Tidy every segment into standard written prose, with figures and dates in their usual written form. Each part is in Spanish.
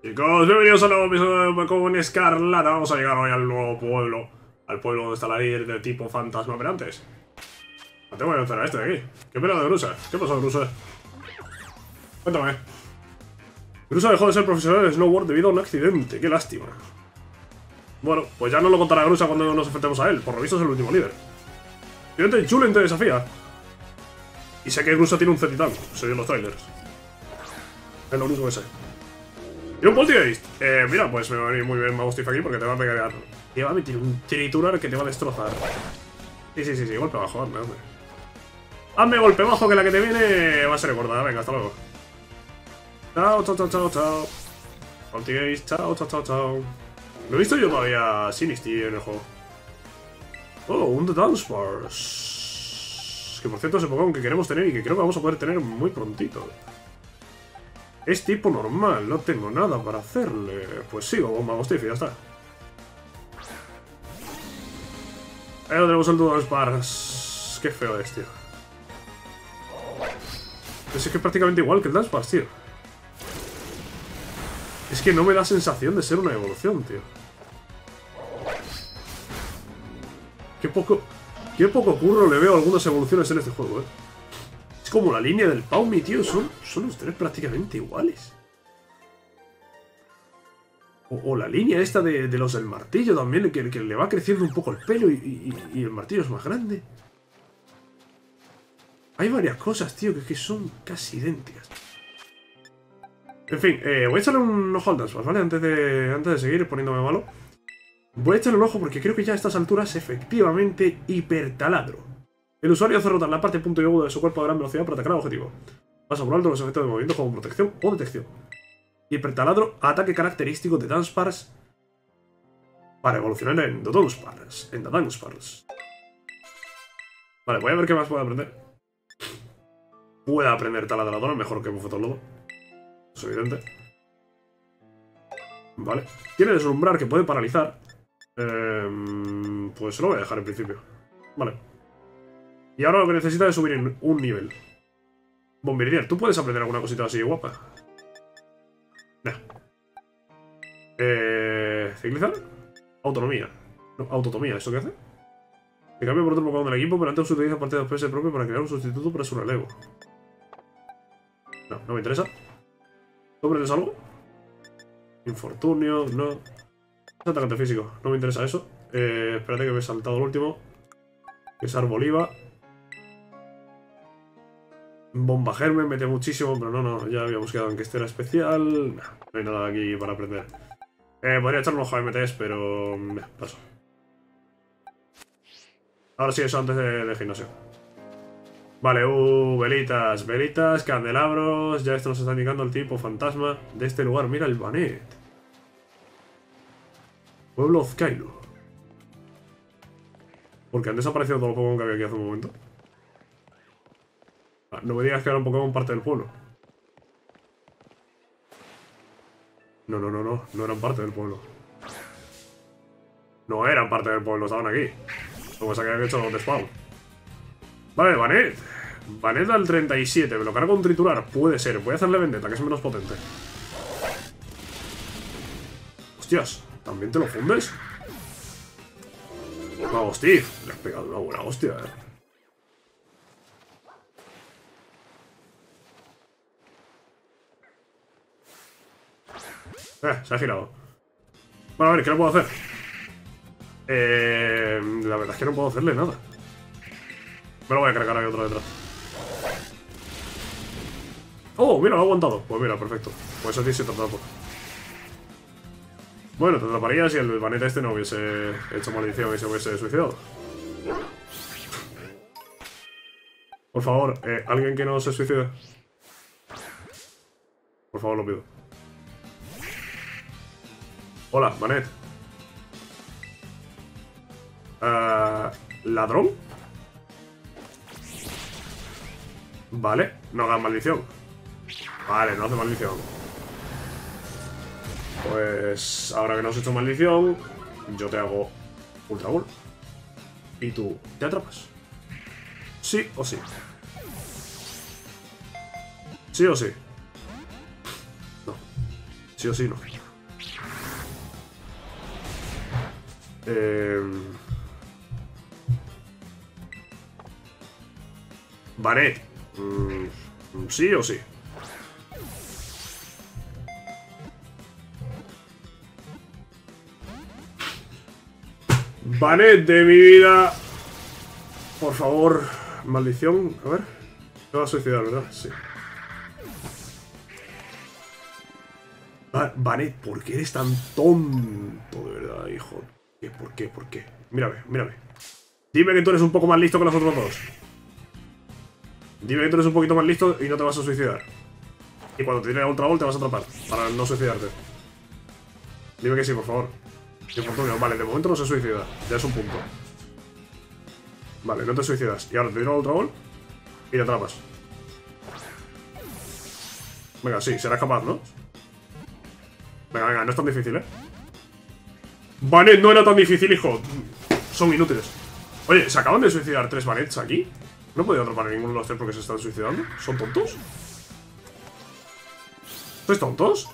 Chicos, bienvenidos a un nuevo episodio de Pokémon Escarlata. Vamos a llegar hoy al nuevo pueblo. Al pueblo donde está la líder de tipo fantasma. Pero antes, no tengo que vencer a este de aquí. ¿Qué pena de Grusa? ¿Qué pasó, Grusa? Cuéntame. Grusa dejó de ser profesional de snowboard debido a un accidente. Qué lástima. Bueno, pues ya nos lo contará Grusa cuando nos enfrentemos a él. Por lo visto es el último líder. Siguiente, Julen te desafía. Y sé que Grusa tiene un Z-Titán. Se dio en los trailers. Es lo único que sé. Y un Poltergeist. Mira, pues me va a venir muy bien Magostif aquí porque te va a pegar. Te va a meter un triturar que te va a destrozar. Sí, golpe bajo, hazme. Hazme golpe bajo que la que te viene va a ser gorda. Venga, hasta luego. Chao. Poltergeist, chao. No he visto yo todavía Sinisty en el juego. Oh, un Dunsparce. Que por cierto es el Pokémon que queremos tener y que creo que vamos a poder tener muy prontito. Es tipo normal, no tengo nada para hacerle. Pues sigo con Magostif y ya está. Ahí lo tenemos el Dunsparce. Qué feo es, tío. Es que es prácticamente igual que el Dunsparce, tío. Es que no me da sensación de ser una evolución, tío. Qué poco curro le veo a algunas evoluciones en este juego, Es como la línea del Paumi, tío. Son los tres prácticamente iguales. O la línea esta de los del martillo también, que le va creciendo un poco el pelo y el martillo es más grande. Hay varias cosas, tío, que son casi idénticas. En fin, voy a echarle un ojo al Dunsparce, ¿vale? Antes de seguir poniéndome malo. Voy a echarle un ojo porque creo que ya a estas alturas efectivamente hipertaladro. El usuario hace rotar la parte punto y agudo de su cuerpo a gran velocidad para atacar al objetivo. Pasa por alto los efectos de movimiento como protección o detección. Hipertaladro, ataque característico de Dunsparce para evolucionar en The Dunsparce. Vale, voy a ver qué más puedo aprender. Puede aprender taladrador mejor que Bufetolodo. Es evidente. Vale. Tiene deslumbrar que puede paralizar. Pues lo voy a dejar en principio. Vale. Y ahora lo que necesita es subir en un nivel. Bombardier, ¿tú puedes aprender alguna cosita así guapa? Nah. ¿Ciclizar? Autonomía. No, autotomía, ¿esto qué hace? Que cambia por otro Pokémon del equipo, pero antes utiliza parte de los PS propio para crear un sustituto para su relevo. No me interesa. ¿Tú aprendes algo? Infortunio, no. Es atacante físico, no me interesa eso. Espérate que me he saltado el último. Que es Arboliva. Bomba Germen, mete muchísimo, pero no, ya habíamos quedado en que este era especial. No hay nada aquí para aprender. Podría echarle un ojo a MTs, pero paso. Ahora sí, eso antes de gimnasio. Vale, velitas, candelabros. Ya esto nos está indicando el tipo fantasma de este lugar. Mira el Banet. Pueblo Ozkailu. Porque han desaparecido todos los Pokémon que había aquí hace un momento. No me digas que era un Pokémon parte del pueblo. No eran parte del pueblo. No eran parte del pueblo, estaban aquí. Como se habían hecho de spawn. Vale, Banet. Banet al 37, me lo cargo un triturar. Puede ser, voy a hacerle vendetta, que es menos potente. Hostias, ¿también te lo fundes? Magostif, le has pegado una buena hostia, se ha girado. Bueno, a ver, ¿qué le puedo hacer? La verdad es que no puedo hacerle nada. Me lo voy a cargar ahí otro detrás. Oh, mira, lo ha aguantado. Pues mira, perfecto. Pues así se te atrapa. Bueno, te atraparía si el Banet este no hubiese hecho maldición y se hubiese suicidado. Por favor, alguien que no se suicide. Por favor, lo pido. Hola, Banet. ¿Ladrón? Vale, no hagas maldición. Vale, no hace maldición. Pues ahora que no has hecho maldición, yo te hago Ultra Ball. Y tú te atrapas. Sí o sí. Sí o sí. No. Sí o sí no. Banet. ¿Sí o sí? Banet de mi vida. Por favor. Maldición. A ver. Me va a suicidar, ¿verdad? Sí. Banet, ¿por qué eres tan tonto? De verdad, hijo. ¿Por qué? ¿Por qué? Mírame, mírame. Dime que tú eres un poco más listo que los otros dos. Dime que tú eres un poquito más listo y no te vas a suicidar. Y cuando te tire la Ultra Ball te vas a atrapar. Para no suicidarte. Dime que sí, por favor. Infortunio. Vale, de momento no se suicida. Ya es un punto. Vale, no te suicidas. Y ahora te tiro la Ultra Ball y te atrapas. Venga, sí, serás capaz, ¿no? Venga, venga, no es tan difícil, ¿eh? Banet no era tan difícil, hijo. Son inútiles. Oye, ¿se acaban de suicidar 3 Banets aquí? No he podido atrapar a ninguno de los 3 porque se están suicidando. ¿Son tontos? ¿Sois tontos?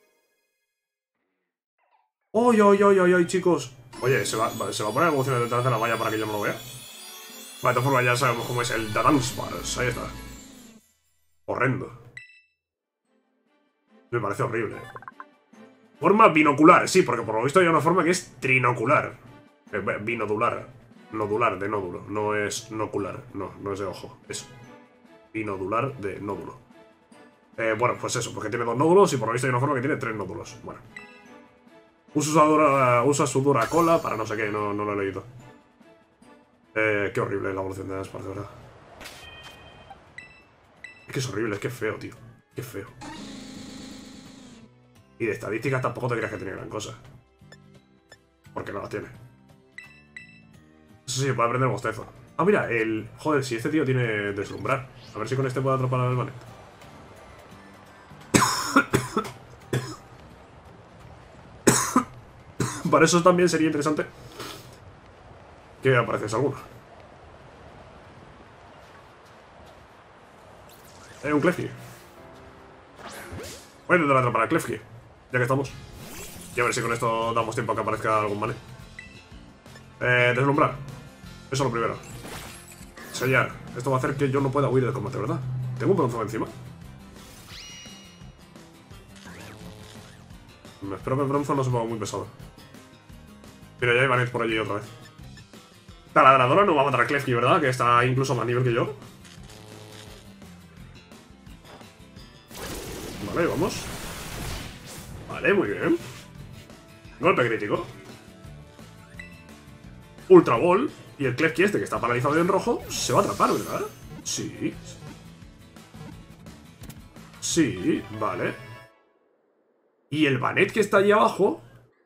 ¡Ay, ay, ay, ay, ay, chicos! Oye, ¿se va a poner emociones detrás de la valla para que yo no lo vea? Vale, de todas formas ya sabemos cómo es el Dance Bars. Ahí está. Horrendo. Me parece horrible. Forma binocular, sí, porque por lo visto hay una forma que es trinocular. Binodular. Nodular, de nódulo. No es nocular. No, no es de ojo. Es binodular de nódulo. Bueno, pues eso, porque tiene 2 nódulos y por lo visto hay una forma que tiene 3 nódulos. Bueno. Usa su dura cola para no sé qué, no lo he leído. Qué horrible la evolución de Dunsparce, de verdad. Es que es horrible, es que es feo, tío. Qué feo. Y de estadísticas tampoco te creas que tiene gran cosa. Porque no las tiene. Eso sí, puede aprender bostezo. Ah, mira, joder, si este tío tiene deslumbrar. A ver si con este puedo atrapar al Banet. Para eso también sería interesante que apareciese alguno. Un Klefki. Voy a intentar atrapar a Klefki, ya que estamos. Y a ver si con esto damos tiempo a que aparezca algún Banet. Deslumbrar. Eso es lo primero. Sellar. Esto va a hacer que yo no pueda huir del combate, ¿verdad? ¿Tengo un bronzo encima? Me espero que el bronzo no se ponga muy pesado. Mira, ya hay Banet por allí otra vez. Taladradora no va a matar a Klefki, ¿verdad? Que está incluso a más nivel que yo. Vale, vamos. Vale, muy bien. Golpe crítico. Ultra Ball. Y el Klefki este, que está paralizado en rojo, se va a atrapar, ¿verdad? Sí. Sí, vale. Y el Banet que está allí abajo...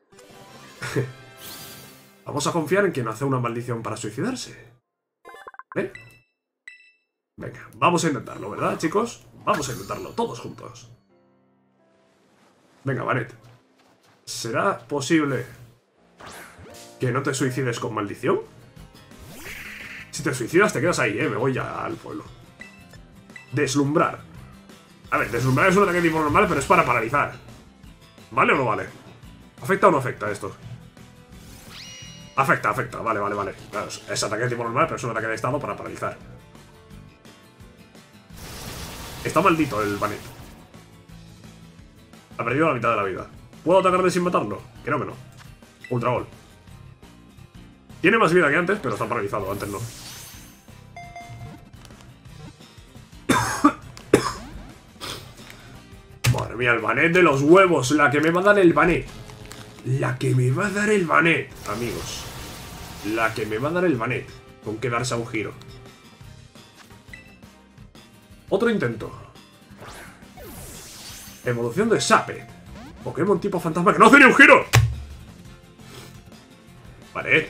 Vamos a confiar en que no hace una maldición para suicidarse. ¿Eh? Venga, vamos a intentarlo, ¿verdad, chicos? Vamos a intentarlo, todos juntos. Venga, Banet. ¿Será posible que no te suicides con maldición? Si te suicidas te quedas ahí, me voy ya al pueblo. Deslumbrar. A ver, deslumbrar es un ataque tipo normal, pero es para paralizar. ¿Vale o no vale? ¿Afecta o no afecta esto? Afecta, afecta, vale, vale, vale. Claro, es ataque de tipo normal, pero es un ataque de estado para paralizar. Está maldito el Banet. Ha perdido la mitad de la vida. ¿Puedo atacarle sin matarlo? Creo que no. Ultra Ball. Tiene más vida que antes, pero está paralizado, antes no. Madre mía, el Banet de los huevos. La que me va a dar el Banet. La que me va a dar el Banet, amigos. La que me va a dar el Banet. Con que darse a un giro. Otro intento. Evolución de Sape. Pokémon tipo fantasma que no hace ni un giro. Banet.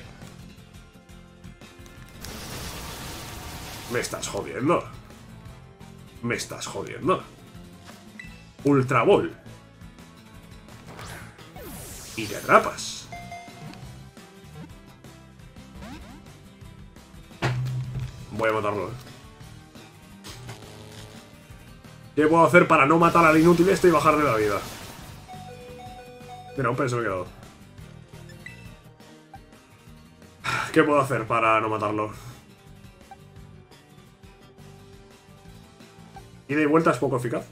Me estás jodiendo. Me estás jodiendo. Ultra Ball. Y te atrapas. Voy a matarlo. ¿Qué puedo hacer para no matar al inútil este y bajarle la vida? Mira, un peso me he quedado. ¿Qué puedo hacer para no matarlo? Ida y vuelta es poco eficaz.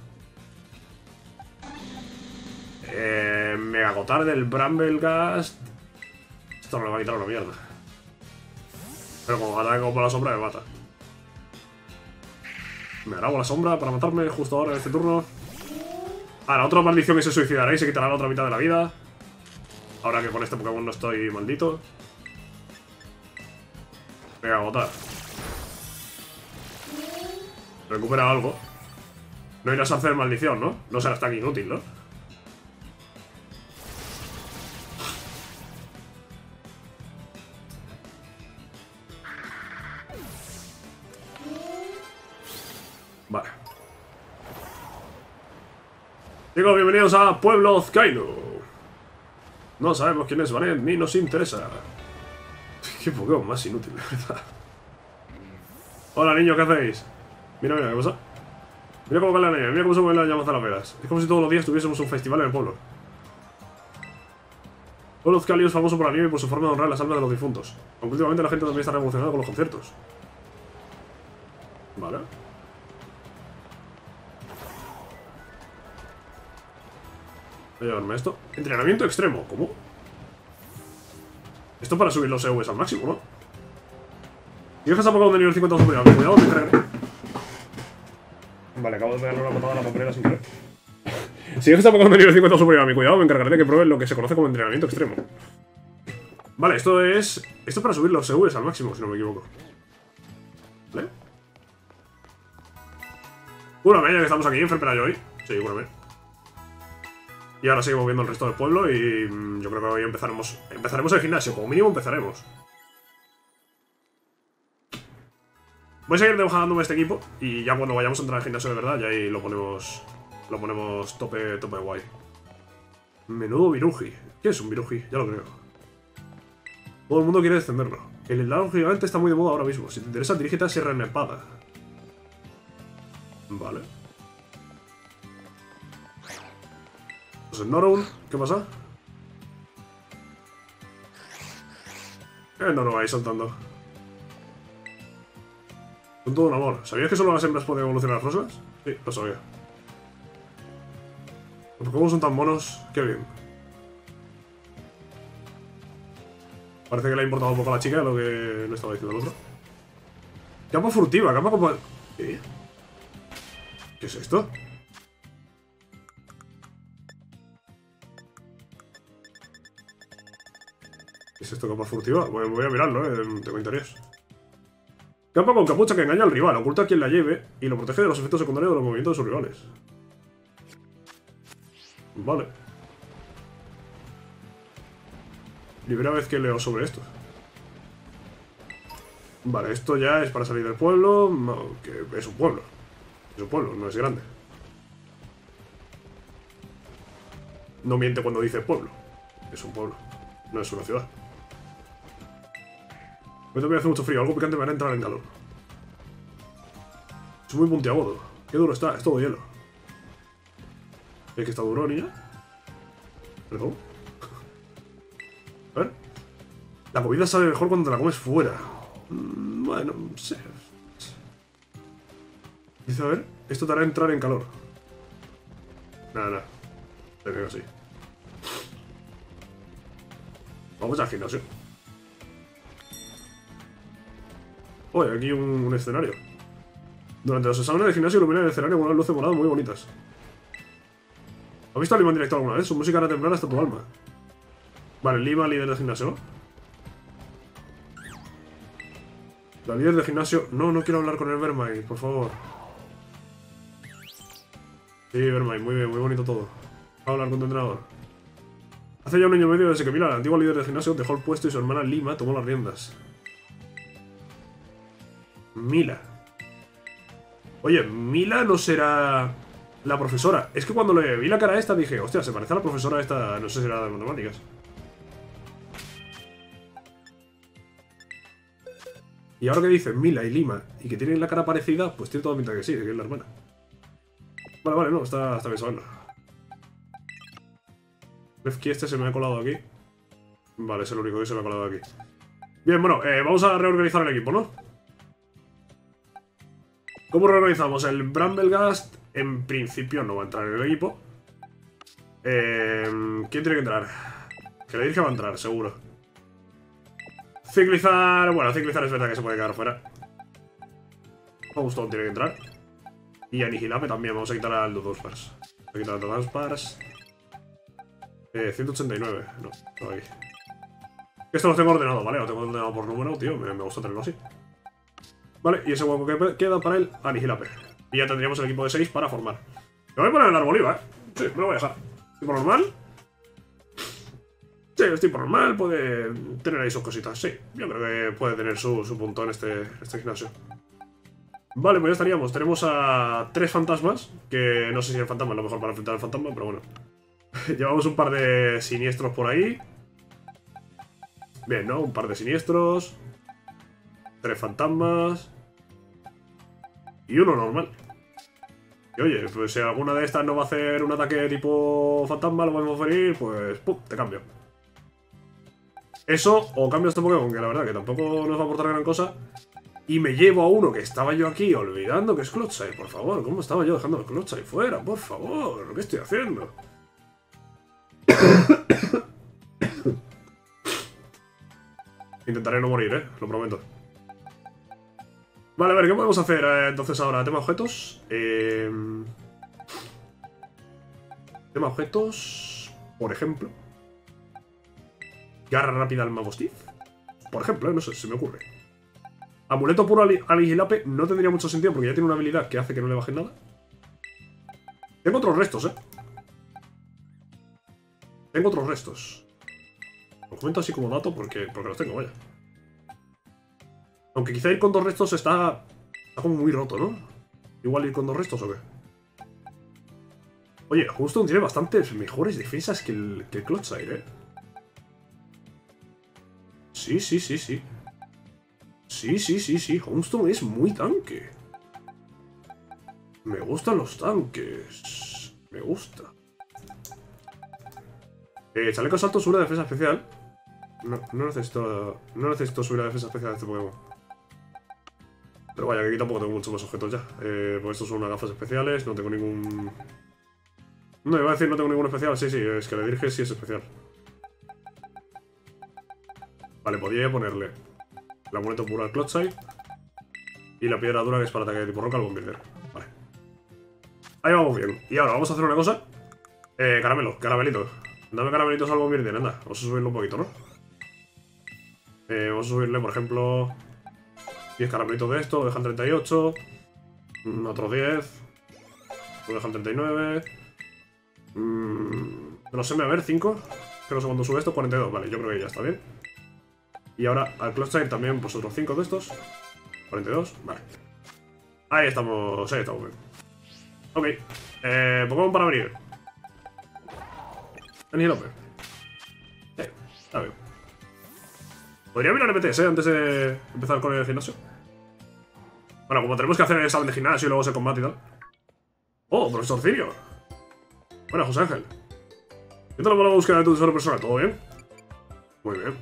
Mega agotar del Bramblegast. Esto no le va a quitar una mierda. Pero como ataque por la sombra me mata. Me grabo la sombra para matarme justo ahora en este turno. Ah, la otra maldición que se suicidará y se quitará la otra mitad de la vida. Ahora que con este Pokémon no estoy maldito. Mega agotar. Recupera algo. No irás a hacer maldición, ¿no? No será tan inútil, ¿no? Vale. Chicos, bienvenidos a Pueblo Ozcaino. No sabemos quién es Vanet, ni nos interesa. Qué Pokémon más inútil, de verdad. Hola, niño, ¿qué hacéis? Mira, mira, ¿qué pasa? Mira cómo cae la nieve, mira cómo se mueven las llamas a las velas. Es como si todos los días tuviésemos un festival en el pueblo. Pueblo Ozcaino es famoso por la nieve y por su forma de honrar las almas de los difuntos. Aunque últimamente la gente también está revolucionada con los conciertos. Vale. Voy a llevarme esto. Entrenamiento extremo, ¿cómo? Esto para subir los EVs al máximo, ¿no? Si dejas a Pokémon de nivel 50 superior, cuidado, me cargaré. Vale, acabo de pegarle una patada a la papelera sin querer. Si dejas a Pokémon de nivel 50 superior a mi cuidado, me encargaré de que prueben lo que se conoce como entrenamiento extremo. Vale, esto es para subir los EVs al máximo, si no me equivoco. ¿Vale? Cúrame, ya que estamos aquí, enfermera yo hoy. Sí, cúrame. Y ahora seguimos viendo el resto del pueblo y yo creo que hoy empezaremos el gimnasio, como mínimo empezaremos. Voy a seguir dejándome este equipo y ya cuando vayamos a entrar al gimnasio de verdad, ya ahí lo ponemos tope guay. Menudo viruji. ¿Qué es un viruji? Ya lo creo. Todo el mundo quiere descenderlo. El helado gigante está muy de moda ahora mismo. Si te interesa, dirígete a Sierra Nevada. Vale. Pues en Norun, ¿qué pasa? No lo vais saltando. Son todo un amor. ¿Sabías que solo las hembras pueden evolucionar las rosas? Sí, lo sabía. Los Pokémon son tan monos. Qué bien. Parece que le ha importado un poco a la chica lo que le estaba diciendo el otro. Capa furtiva, capa como... ¿Qué? ¿Qué es esto? ¿Qué es esto, capa furtiva? Voy a mirarlo, tengo interés. Capa con capucha que engaña al rival, oculta a quien la lleve y lo protege de los efectos secundarios de los movimientos de sus rivales. Vale. Primera vez que leo sobre esto. Vale, esto ya es para salir del pueblo. No, que es un pueblo. Es un pueblo, no es grande. No miente cuando dice pueblo. Es un pueblo, no es una ciudad. Hoy también hace mucho frío, algo picante me hará entrar en calor. Es muy puntiagudo. Qué duro está, es todo hielo. ¿Es que está duro, niña? ¿Perdón? A ver. La comida sabe mejor cuando te la comes fuera. Bueno, no sé. Dice, a ver, esto te hará entrar en calor. Nada. Te veo así. Vamos al gimnasio. Oye, aquí un escenario. Durante los exámenes de gimnasio ilumina el escenario con unas luces moradas muy bonitas. ¿Has visto a Lima en directo alguna vez? Su música hará temblar hasta tu alma. Vale, Lima, líder de gimnasio, ¿no? La líder de gimnasio... No quiero hablar con el Vermine, por favor. Sí, Vermine, muy bien, muy bonito todo. Va a hablar con tu entrenador. Hace ya un año y medio desde que Mila, la antigua líder de gimnasio, dejó el puesto y su hermana Lima tomó las riendas. Mila. Oye, Mila no será la profesora. Es que cuando le vi la cara a esta dije, hostia, se parece a la profesora esta, no sé si era de matemáticas. Y ahora que dicen Mila y Lima y que tienen la cara parecida, pues tiene toda pinta que sí, que es la hermana. Vale, no, está bien saberlo. Lefki este se me ha colado aquí. Vale, es el único que se me ha colado aquí. Bien, bueno, vamos a reorganizar el equipo, ¿no? ¿Cómo reorganizamos? El Bramblegast en principio no va a entrar en el equipo. ¿Quién tiene que entrar? Que le dije que va a entrar, seguro. Ciclizar... Bueno, Ciclizar es verdad que se puede quedar fuera. Houston tiene que entrar. Y Anihilape también. Vamos a quitar al Duduspars. Vamos a quitar al Duduspars. 189. No hay. Esto lo tengo ordenado, ¿vale? Lo tengo ordenado por número, tío. Me gusta tenerlo así. Vale, y ese hueco que queda para el Anihilape. Y ya tendríamos el equipo de 6 para formar. Me voy a poner el Arboliva, ¿eh? Sí, me lo voy a dejar. ¿Tipo normal? Sí, el tipo normal puede tener ahí sus cositas. Sí, yo creo que puede tener su punto en este gimnasio. Vale, pues ya estaríamos. Tenemos a 3 fantasmas. Que no sé si el fantasma es lo mejor para enfrentar al fantasma, pero bueno. Llevamos un par de siniestros por ahí. Bien, ¿no? Un par de siniestros. 3 fantasmas. Y uno normal. Y oye, pues si alguna de estas no va a hacer un ataque tipo fantasma, lo podemos oferir, pues ¡pum! Te cambio. Eso, o cambio este Pokémon, que la verdad que tampoco nos va a aportar gran cosa. Y me llevo a uno que estaba yo aquí olvidando, que es Clotsire, por favor. ¿Cómo estaba yo dejando a Clotsire fuera? Por favor, ¿qué estoy haciendo? Intentaré no morir, lo prometo. Vale, a ver, ¿qué podemos hacer entonces ahora? ¿Tema objetos? Tema objetos... Por ejemplo... Garra rápida al Magostif. Por ejemplo, no sé, se me ocurre. Amuleto puro al Anihilape no tendría mucho sentido porque ya tiene una habilidad que hace que no le baje nada. Tengo otros restos, Tengo otros restos. Lo comento así como dato porque los tengo, vaya. Aunque quizá ir con 2 restos está como muy roto, ¿no? Igual ir con 2 restos o qué. Oye, Houston tiene bastantes mejores defensas que el Clotsire, Sí. Sí. Houston es muy tanque. Me gustan los tanques. Me gusta. Chaleco salto sube la defensa especial. No necesito subir la defensa especial de este Pokémon. Pero vaya, que aquí tampoco tengo muchos más objetos ya. Pues estos son unas gafas especiales. No tengo ningún... No, iba a decir no tengo ningún especial. Sí, es que le dije sí es especial. Vale, podría ponerle el amuleto puro al Clotsire. Y la piedra dura que es para ataque de tipo roca al Bombirdier. Vale. Ahí vamos bien. Y ahora vamos a hacer una cosa. Caramelito. Dame caramelitos al Bombirdier, anda. Vamos a subirlo un poquito, ¿no? Vamos a subirle, por ejemplo... 10 caramelitos de esto, lo dejan 38. Otros 10. Lo dejan 39. No sé, a ver, 5. Que no sé cuánto sube esto, 42. Vale, yo creo que ya está bien. Y ahora al Clotsire también, pues otros 5 de estos. 42, vale. Ahí estamos bien. Ok. Pokémon para abrir. Anihilape. Está bien. Podría mirar MTS, antes de empezar con el gimnasio. Bueno, como tenemos que hacer el examen de gimnasio y luego ese combate y tal. ¡Oh, profesor Cirio! Bueno, José Ángel. ¿Qué tal va la búsqueda de tu tesoro personal? ¿Todo bien? Muy bien.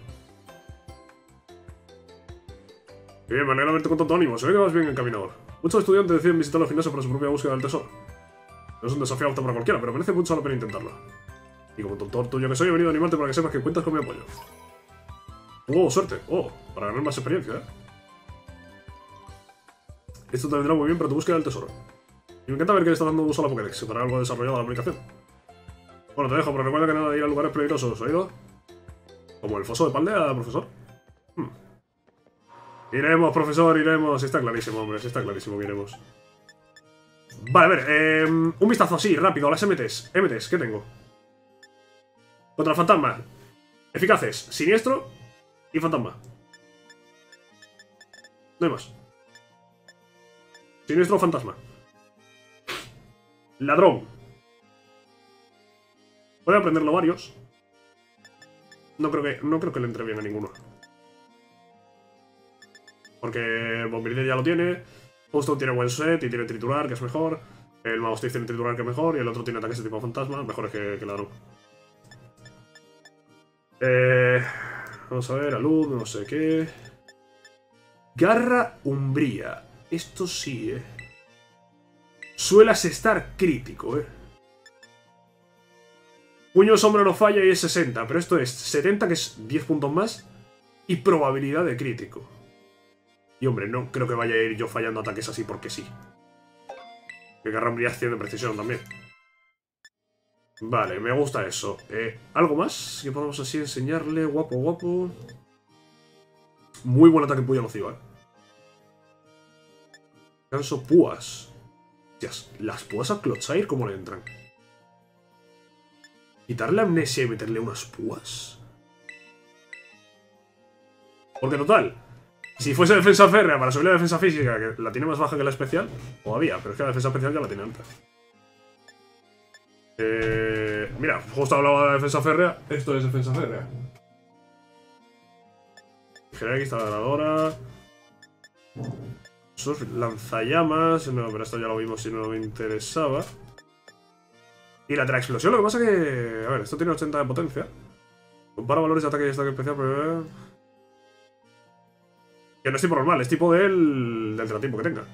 Bien, me alegra verte con tanto ánimo. Se ve que vas bien encaminado. Muchos estudiantes deciden visitar los gimnasios para su propia búsqueda del tesoro. No es un desafío apto para cualquiera, pero merece mucho la pena intentarlo. Y como tutor tuyo que soy, he venido a animarte para que sepas que cuentas con mi apoyo. ¡Oh, suerte! ¡Oh! Para ganar más experiencia, Esto te vendrá muy bien para tu búsqueda del tesoro. Y me encanta ver que le estás dando uso a la Pokédex para algo desarrollado a la aplicación. Bueno, te dejo, pero recuerda que nada de ir a lugares peligrosos, ¿oído? Como el foso de Paldea, profesor. Iremos, profesor, iremos. Está clarísimo, hombre, está clarísimo que iremos. Vale, a ver, un vistazo así, rápido, a las MTs. ¿Qué tengo? Contra el fantasma. Eficaces, siniestro y fantasma. No hay más. Siniestro o fantasma. Ladrón. Puede aprenderlo varios. No creo que le entre bien a ninguno. Porque Bombirdier ya lo tiene. Houston tiene buen set y tiene triturar, que es mejor. El Magostif tiene triturar, que es mejor. Y el otro tiene ataques de tipo fantasma, mejores que ladrón. vamos a ver, alud, no sé qué. Garra umbría. Esto sí, Suelas estar crítico, Puño sombra no falla y es 60, pero esto es 70, que es 10 puntos más, y probabilidad de crítico. Y hombre, no creo que vaya a ir yo fallando ataques así porque sí. Que Garra umbría tiene precisión también. Vale, me gusta eso. ¿Algo más que podamos así enseñarle? Guapo, guapo. Muy buen ataque puya nociva, Canso púas. Hostias, las púas a Clodsire, ¿cómo le entran? Quitarle amnesia y meterle unas púas. Porque total, si fuese defensa férrea para subir la defensa física, que la tiene más baja que la especial, todavía, pero es que la defensa especial ya la tiene alta. Mira, justo hablaba de la defensa férrea. Esto es defensa férrea. Genera instaladora. Esos lanzallamas. No, pero esto ya lo vimos si no me interesaba. Y la explosión, lo que pasa que... A ver, esto tiene 80 de potencia. Compara valores de ataque y ataque especial, pero... Que no es tipo normal, es tipo del teratipo que tenga.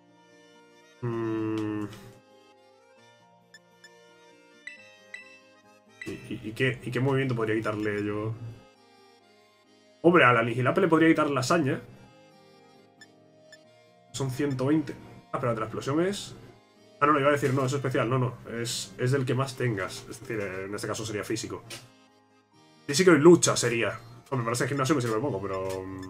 ¿Y qué movimiento podría quitarle yo? Hombre, a la Nihilape le podría quitar la saña. Son 120. Ah, pero la explosión es... Ah, no, iba a decir, no, es especial. No, no, es del que más tengas. Es decir, en este caso sería físico. Físico y lucha sería. Hombre, para ese gimnasio me sirve poco, pero...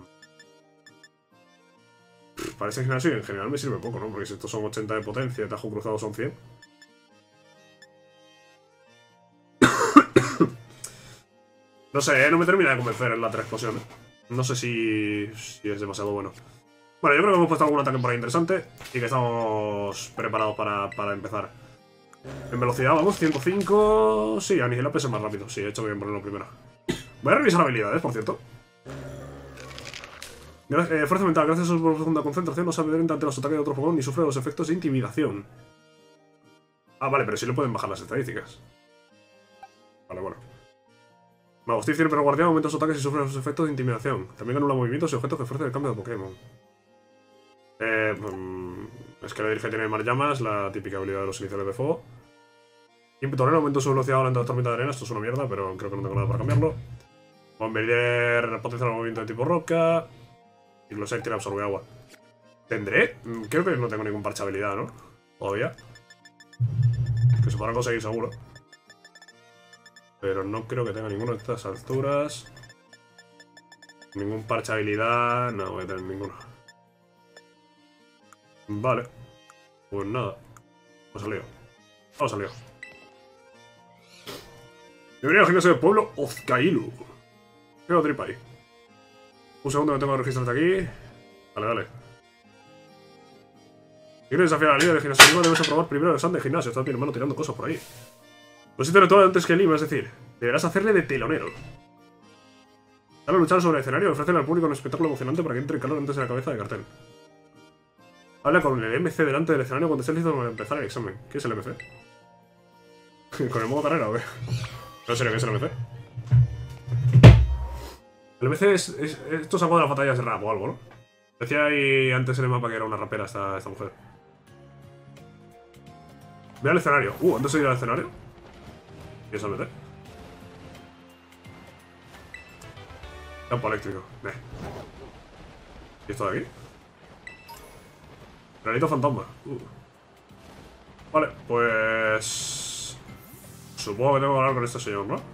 Para ese gimnasio en general me sirve poco, ¿no? Porque si estos son 80 de potencia, tajo cruzado son 100. No sé, no me termina de convencer en la 3 explosiones. No sé si es demasiado bueno. Bueno, yo creo que hemos puesto algún ataque por ahí interesante y que estamos preparados para empezar. En velocidad, vamos, 105... Sí, Anihilape es más rápido. Sí, he hecho bien ponerlo primero. Voy a revisar habilidades, por cierto. Fuerza mental. Gracias a su profunda concentración no se amedrenta ante los ataques de otro Pokémon ni sufre los efectos de intimidación. Ah, vale, pero sí le pueden bajar las estadísticas. Vale, bueno. Magostif tiene pero guardián, aumenta sus ataques y sufre los efectos de intimidación. También anula movimientos y objetos que fuercen el cambio de Pokémon. Es que la dirige tiene más llamas, la típica habilidad de los iniciales de fuego. Tornero aumenta su velocidad durante la tormenta de arena. Esto es una mierda, pero creo que no tengo nada para cambiarlo. Bombardier potencia el movimiento de tipo roca. Y Glossaire tiene absorbe agua. ¿Tendré? Creo que no tengo ningún parche habilidad, ¿no? Todavía. Que se podrán conseguir seguro. Pero no creo que tenga ninguno de estas alturas. Ningún parche habilidad. No voy a tener ninguno. Vale. Pues nada. Vamos al lío. Vamos al lío. Bienvenido al gimnasio del pueblo Ozkailu. Tengo tripa ahí. Un segundo que tengo que registrarte aquí. Dale, dale. Si quieres desafiar a la líder de gimnasio, debes aprobar primero el examen de gimnasio. Está mi hermano tirando cosas por ahí. Pues sí, todo antes que Lima, es decir, deberás hacerle de telonero. Dale a luchar sobre el escenario y ofrecerle al público un espectáculo emocionante para que entre en calor antes de la cabeza de cartel. Habla con el MC delante del escenario cuando estés listo para empezar el examen. ¿Qué es el MC? ¿Con el modo carrera o qué? No sé qué es el MC. El MC es esto es algo de las batallas de rap o algo, ¿no? Decía ahí antes en el mapa que era una rapera esta mujer. Ve al escenario. ¿Antes de ir al escenario? ¿Qué es el MC? Campo eléctrico. ¿Y esto de aquí? Granito fantasma. Vale, pues... Supongo que tengo que hablar con este señor, ¿no?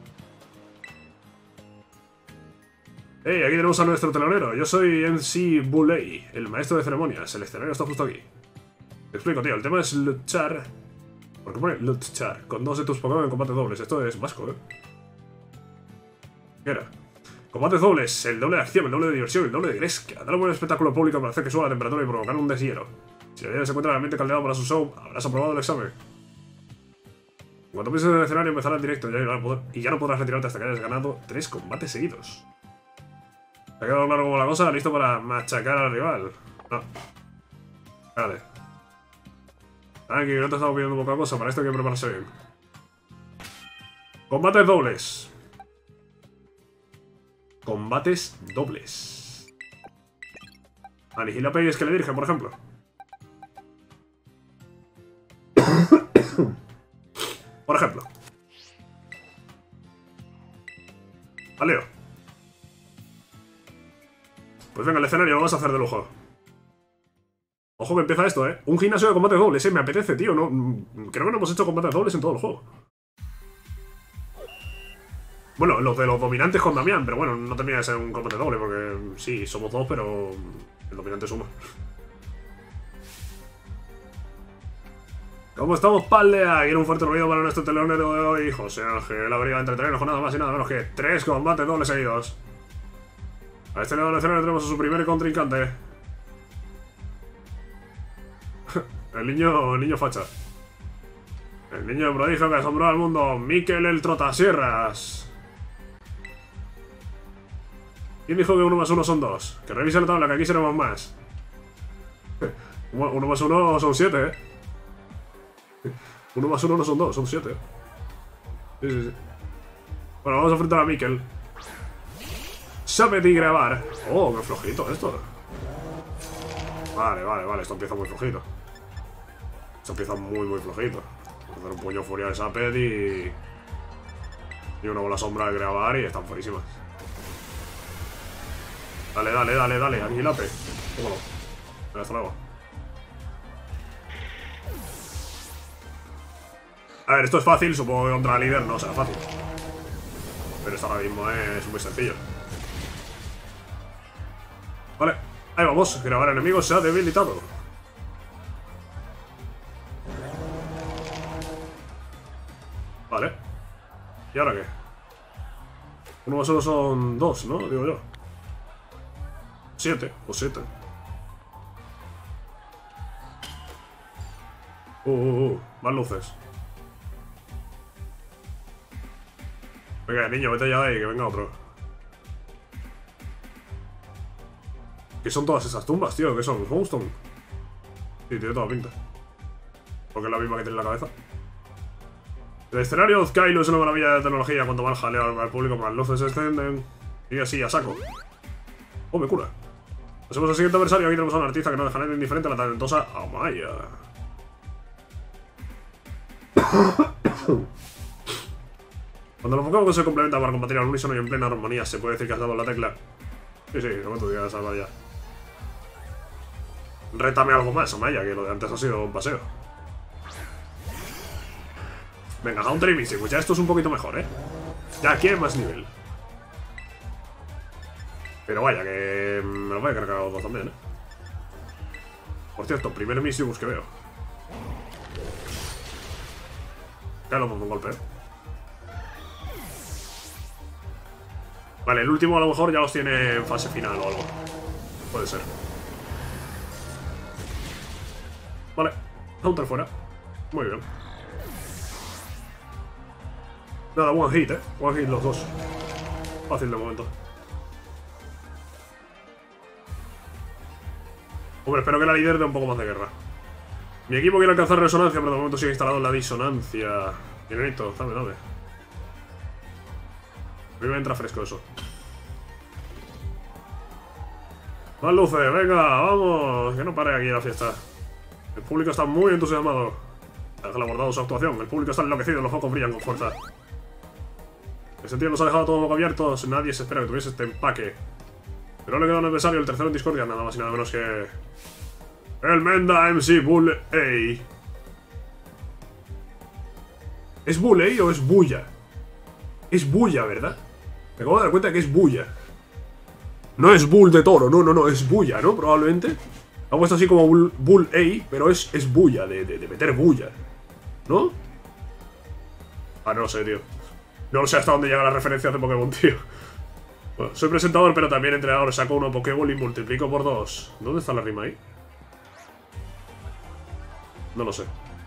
Hey, aquí tenemos a nuestro telonero. Yo soy MC Bulley, el maestro de ceremonias. El escenario está justo aquí. Te explico, tío. El tema es luchar... ¿Por qué pone luchar? Con dos de tus Pokémon en combate dobles. Esto es vasco, ¿eh? ¿Qué era? Combates dobles, el doble de acción, el doble de diversión, el doble de gresca. Dale un buen espectáculo público para hacer que suba la temperatura y provocar un deshielo. Si la se encuentra realmente caldeado para su show, habrás aprobado el examen. Cuando pienses en el escenario empezará el directo y ya no podrás retirarte hasta que hayas ganado 3 combates seguidos. ¿Te ha quedado claro como la cosa? ¿Listo para machacar al rival? No. Vale. Tranqui, no te estamos pidiendo poca cosa, para esto hay que prepararse bien. Combates dobles. combates dobles. Aniquilape y Esqueledirge, por ejemplo. Por ejemplo. Aleo. Pues venga, el escenario lo vas a hacer de lujo. Ojo que empieza esto, ¿eh? Un gimnasio de combates dobles, me apetece, tío. No, creo que no hemos hecho combates dobles en todo el juego. Bueno, los de los dominantes con Damián, pero bueno, no termina de ser un combate doble, porque sí, somos dos, pero el dominante suma. ¿Cómo estamos, Paldea? Quiero un fuerte ruido para nuestro telonero de hoy, José Ángel. La habría de entretenernos con nada más y nada menos que 3 combates dobles seguidos. A este lado del escenario tenemos a su primer contrincante. el niño facha. El niño prodigio que asombró al mundo, Mikel el Trotasierras. ¿Quién dijo que 1 más 1 son 2? Que revise la tabla, que aquí seremos más. 1 más 1 son 7, 1 más 1 no son 2, son 7. Sí, sí, sí. Bueno, vamos a enfrentar a Mikel. Sabe de grabar. Oh, qué flojito esto. Vale, vale, vale. Esto empieza muy flojito. Esto empieza muy flojito. Vamos a hacer un puño furia de Saped y una bola sombra de grabar y están fuerísimas. Dale, dale, dale, dale. Aniquilape. Tómalo. Venga, hasta luego. A ver, esto es fácil. Supongo que contra el líder no será fácil. Pero esto ahora mismo es muy sencillo. Vale, ahí vamos. Grabar enemigos se ha debilitado. Vale. ¿Y ahora qué? 1 más 1 son 2, ¿no? Digo yo. 7, o 7. Más luces. Venga, niño, vete ya de ahí, que venga otro. ¿Qué son todas esas tumbas, tío? ¿Qué son? ¿Homestone? Sí, tiene toda pinta. Porque es la misma que tiene en la cabeza. El escenario de Kylo es una maravilla de tecnología. Cuanto más jaleo al público, más luces se extienden. Y así, a saco. Oh, me cura. Pasemos al siguiente adversario. Aquí tenemos a un artista que no deja nadie indiferente a la talentosa Amaya. Cuando los Pokémon se complementan para combatir al unísono y en plena armonía, se puede decir que has dado la tecla. Sí, sí, como tú digas, Amaya. Rétame algo más, Amaya, que lo de antes ha sido un paseo. Venga, Haunter y Misty, pues ya esto es un poquito mejor, ¿eh? Ya aquí hay más nivel. Pero vaya, que me lo voy a cargar a los dos también, ¿eh? Por cierto, primer Misty que veo. Ya lo pongo un golpe, ¿eh? Vale, el último a lo mejor ya los tiene en fase final o algo. Puede ser. Vale, Haunter fuera. Muy bien. Nada, one hit, One hit los dos. Fácil de momento. Hombre, espero que la líder dé un poco más de guerra. Mi equipo quiere alcanzar resonancia, pero de momento sigue instalado en la disonancia. Dinerito, dame, dame. A mí me entra fresco eso. Más luces, venga, vamos. Que no pare aquí la fiesta. El público está muy entusiasmado. Ángel ha abordado su actuación. El público está enloquecido, los focos brillan con fuerza. El sentido nos ha dejado todo boca abiertos. Nadie se espera que tuviese este empaque. Pero le queda un adversario, el tercero en discordia, nada más y nada menos que... el Menda MC Bull A. ¿Es Bull A o es Bulla? Es Bulla, ¿verdad? Me acabo de dar cuenta que es Bulla. No es Bull de toro, no, es Bulla, ¿no? Probablemente. Ha puesto así como Bull A, pero es bulla, de meter bulla. ¿No? Ah, no lo sé, tío. No lo sé hasta dónde llega la referencia de Pokémon, tío. Bueno, soy presentador, pero también entrenador. Saco uno Pokéball y multiplico por 2. ¿Dónde está la rima ahí? No lo sé.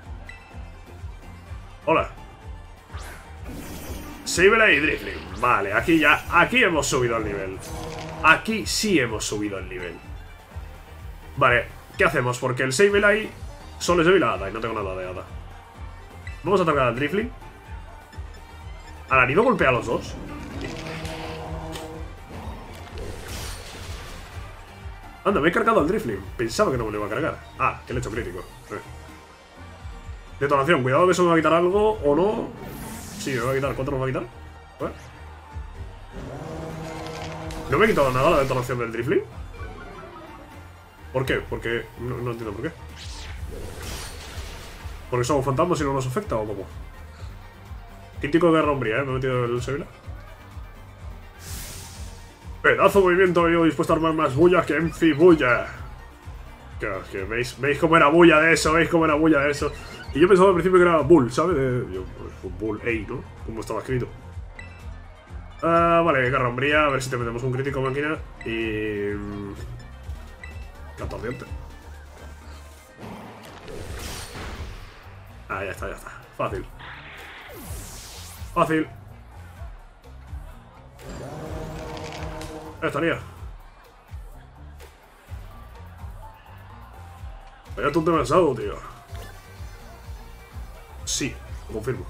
Hola. Sableye y Drifling. Vale, aquí ya... aquí hemos subido el nivel. Aquí sí hemos subido el nivel. Vale, ¿qué hacemos? Porque el Sableye solo es débil a Hada y no tengo nada de Hada. Vamos a atacar al Drifling. ¿Alarido golpea a los dos? Anda, me he cargado al Drifling. Pensaba que no me lo iba a cargar. Ah, que le he hecho crítico. Detonación, cuidado que eso me va a quitar algo o no. Sí, me va a quitar. ¿Cuánto nos va a quitar? A ver. ¿No me he quitado nada la detonación del Drifling? ¿Por qué? Porque... No entiendo por qué. ¿Porque somos fantasmas y no nos afecta o cómo? Crítico de guerra hombría, me he metido el Sevilla. Pedazo de movimiento, yo dispuesto a armar más bulla que Enfi bulla. Que veis cómo era bulla de eso, veis cómo era bulla de eso. Y yo pensaba al principio que era Bull, ¿sabes? Bull A, ¿no? Como estaba escrito. Vale, guerra hombría, a ver si te metemos un crítico máquina. Y... Canto ardiente. Ah, ya está, ya está. Fácil. Fácil. Estaría. Vaya tú demasiado, tío. Sí, lo confirmo.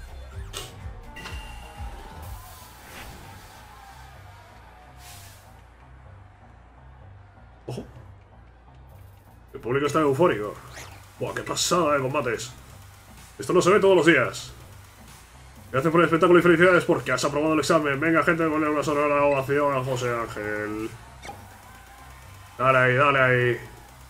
Ojo. El público está eufórico. Buah, qué pasada de combates. Esto no se ve todos los días. Gracias por el espectáculo y felicidades porque has aprobado el examen. Venga, gente, ponle una sonora ovación a José Ángel. Dale ahí, dale ahí.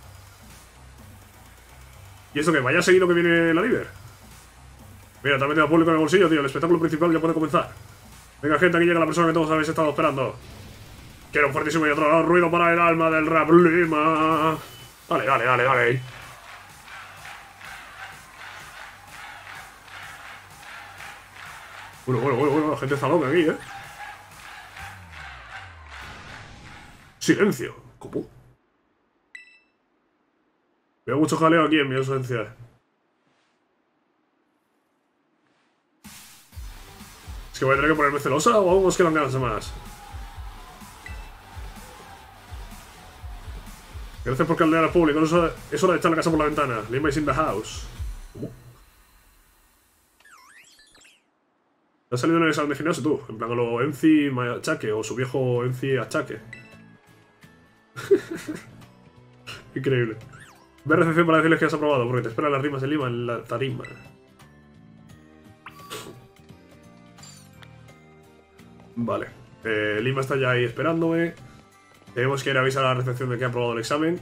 ¿Y esto qué? ¿Vaya seguido que viene la líder? Mira, también tiene público en el bolsillo, tío. El espectáculo principal ya puede comenzar. Venga, gente, aquí llega la persona que todos habéis estado esperando. Quiero un fuertísimo y otro ruido para el alma del rap Lima. Dale, dale, dale, dale. Bueno, la gente está loca aquí, Silencio. ¿Cómo? Veo mucho jaleo aquí en mi ausencia. Es que voy a tener que ponerme celosa o aún nos quedan ganas de más. Gracias por caldear al público. Es hora de echar la casa por la ventana. Lima is in the house. ¿Cómo? ¿Te has salido en el examen de gimnasio tú? En plan, lo Enci Achaque o su viejo Enci Achaque. Increíble. Ve a recepción para decirles que has aprobado, porque te esperan las rimas de Lima en la tarima. Vale. Lima está ya ahí esperándome. Tenemos que ir a avisar a la recepción de que ha aprobado el examen.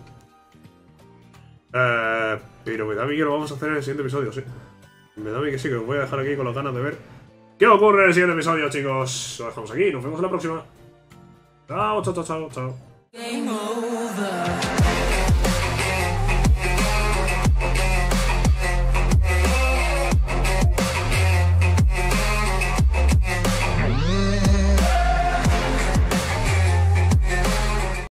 Pero me da a mí que lo vamos a hacer en el siguiente episodio, sí. Me da a mí que sí, que os voy a dejar aquí con las ganas de ver qué ocurre en el siguiente episodio, chicos. Lo dejamos aquí, nos vemos en la próxima. Chao, chao, chao, chao, chao. Game over.